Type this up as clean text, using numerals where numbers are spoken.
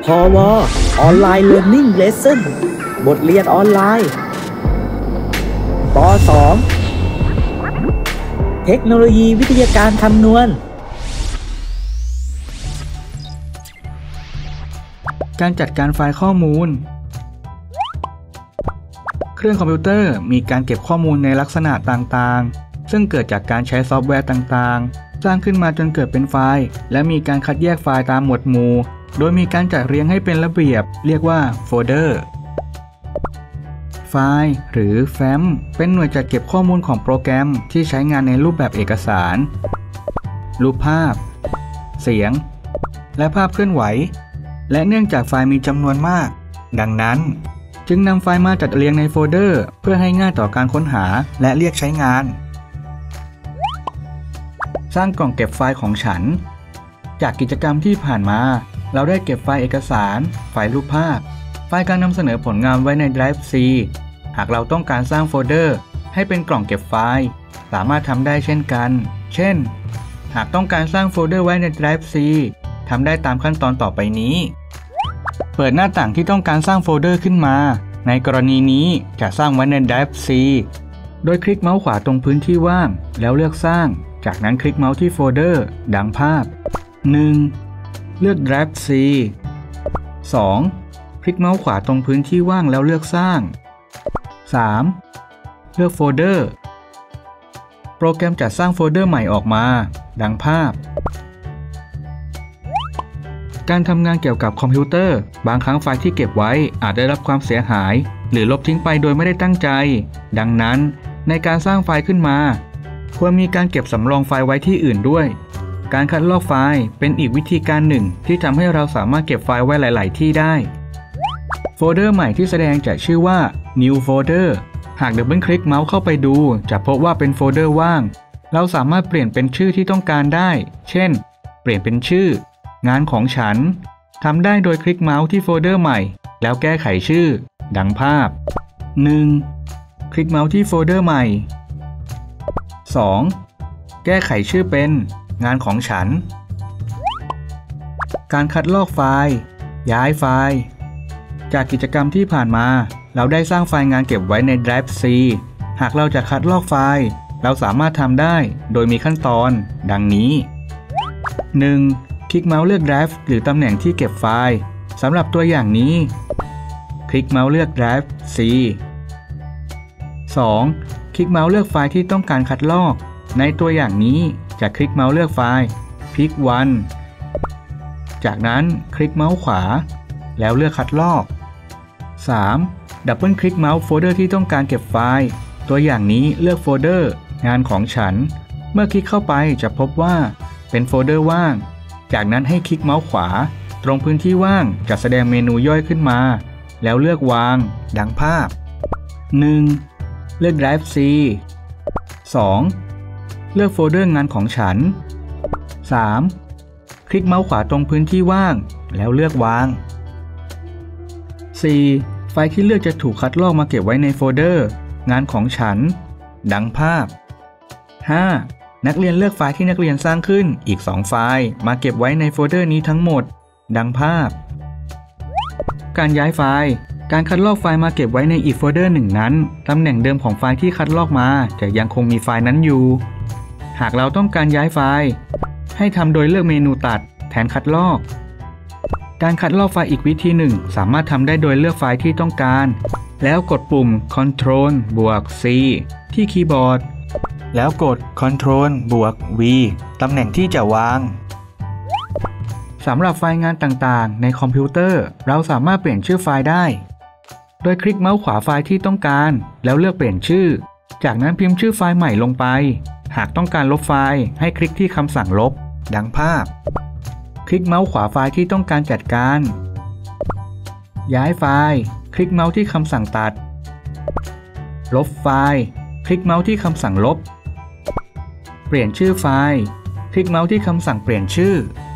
พวออนไลน์เรียนนิ่งเลสเซ่นบทเรียนออนไลน์ป .2 เทคโนโลยีวิทยาการคำนวณการจัดการไฟล์ข้อมูลเครื่องคอมพิวเตอร์มีการเก็บข้อมูลในลักษณะต่างๆซึ่งเกิดจากการใช้ซอฟต์แวร์ต่างๆสร้างขึ้นมาจนเกิดเป็นไฟล์และมีการคัดแยกไฟล์ตามหมวดหมู่โดยมีการจัดเรียงให้เป็นระเบียบเรียกว่าโฟลเดอร์ไฟล์หรือแฟ้มเป็นหน่วยจัดเก็บข้อมูลของโปรแกรมที่ใช้งานในรูปแบบเอกสารรูปภาพเสียงและภาพเคลื่อนไหวและเนื่องจากไฟล์มีจำนวนมากดังนั้นจึงนำไฟล์มาจัดเรียงในโฟลเดอร์เพื่อให้ง่ายต่อการค้นหาและเรียกใช้งานสร้างกล่องเก็บไฟล์ของฉันจากกิจกรรมที่ผ่านมาเราได้เก็บไฟล์เอกสารไฟล์รูปภาพไฟล์การนำเสนอผลงานไว้ใน Drive C หากเราต้องการสร้างโฟลเดอร์ให้เป็นกล่องเก็บไฟล์สามารถทำได้เช่นกันเช่นหากต้องการสร้างโฟลเดอร์ไว้ใน Drive C ทำได้ตามขั้นตอนต่อไปนี้เปิดหน้าต่างที่ต้องการสร้างโฟลเดอร์ขึ้นมาในกรณีนี้จะสร้างไว้ใน Drive C โดยคลิกเมาส์ขวาตรงพื้นที่ว่างแล้วเลือกสร้างจากนั้นคลิกเมาส์ที่โฟลเดอร์ดังภาพ 1. เลือก Drive C 2. คลิกเมาส์ขวาตรงพื้นที่ว่างแล้วเลือกสร้าง 3. เลือกโฟลเดอร์โปรแกรมจะสร้างโฟลเดอร์ใหม่ออกมาดังภาพการทำงานเกี่ยวกับคอมพิวเตอร์บางครั้งไฟล์ที่เก็บไว้อาจได้รับความเสียหายหรือลบทิ้งไปโดยไม่ได้ตั้งใจดังนั้นในการสร้างไฟล์ขึ้นมาควรมีการเก็บสำรองไฟล์ไว้ที่อื่นด้วยการคัดลอกไฟล์เป็นอีกวิธีการหนึ่งที่ทำให้เราสามารถเก็บไฟล์ไว้หลายๆที่ได้โฟลเดอร์ใหม่ที่แสดงจะชื่อว่า New Folder หากดับเบิลคลิกเมาส์เข้าไปดูจะพบว่าเป็นโฟลเดอร์ว่างเราสามารถเปลี่ยนเป็นชื่อที่ต้องการได้เช่นเปลี่ยนเป็นชื่องานของฉันทำได้โดยคลิกเมาส์ที่โฟลเดอร์ใหม่แล้วแก้ไขชื่อดังภาพ 1. คลิกเมาส์ที่โฟลเดอร์ใหม่ 2. แก้ไขชื่อเป็นงานของฉันการคัดลอกไฟล์ย้ายไฟล์จากกิจกรรมที่ผ่านมาเราได้สร้างไฟล์งานเก็บไว้ใน Drive C หากเราจะคัดลอกไฟล์เราสามารถทำได้โดยมีขั้นตอนดังนี้ 1. คลิกเมาส์เลือก Drive หรือตำแหน่งที่เก็บไฟล์สำหรับตัวอย่างนี้คลิกเมาส์เลือก Drive C 2. คลิกเมาส์เลือกไฟล์ที่ต้องการคัดลอกในตัวอย่างนี้จะคลิกเมาส์เลือกไฟล์ Pick One จากนั้นคลิกเมาส์ขวาแล้วเลือกคัดลอก 3. ดับเบิลคลิกเมาส์โฟลเดอร์ที่ต้องการเก็บไฟล์ตัวอย่างนี้เลือกโฟลเดอร์งานของฉันเมื่อคลิกเข้าไปจะพบว่าเป็นโฟลเดอร์ว่างจากนั้นให้คลิกเมาส์ขวาตรงพื้นที่ว่างจะแสดงเมนูย่อยขึ้นมาแล้วเลือกวางดังภาพ 1. เลือก Drive C 2. เลือกโฟลเดอร์งานของฉัน 3. คลิกเมาส์ขวาตรงพื้นที่ว่างแล้วเลือกวาง 4. ไฟล์ที่เลือกจะถูกคัดลอกมาเก็บไว้ในโฟลเดอร์งานของฉันดังภาพ 5. นักเรียนเลือกไฟล์ที่นักเรียนสร้างขึ้นอีก2ไฟล์มาเก็บไว้ในโฟลเดอร์นี้ทั้งหมดดังภาพการย้ายไฟล์การคัดลอกไฟล์มาเก็บไว้ในอีกโฟลเดอร์หนึ่งนั้นตำแหน่งเดิมของไฟล์ที่คัดลอกมาจะยังคงมีไฟล์นั้นอยู่หากเราต้องการย้ายไฟล์ให้ทำโดยเลือกเมนูตัดแทนคัดลอกการคัดลอกไฟล์อีกวิธีหนึ่งสามารถทำได้โดยเลือกไฟล์ที่ต้องการแล้วกดปุ่ม Ctrl บวก C ที่คีย์บอร์ดแล้วกด Ctrl บวก V ตำแหน่งที่จะวางสำหรับไฟล์งานต่างๆในคอมพิวเตอร์เราสามารถเปลี่ยนชื่อไฟล์ได้โดยคลิกเมาส์ขวาไฟล์ที่ต้องการแล้วเลือกเปลี่ยนชื่อจากนั้นพิมพ์ชื่อไฟล์ใหม่ลงไปหากต้องการลบไฟล์ให้คลิกที่คำสั่งลบดังภาพคลิกเมาส์ขวาไฟล์ที่ต้องการจัดการย้ายไฟล์คลิกเมาส์ที่คำสั่งตัดลบไฟล์คลิกเมาส์ที่คำสั่งลบเปลี่ยนชื่อไฟล์คลิกเมาส์ที่คำสั่งเปลี่ยนชื่อ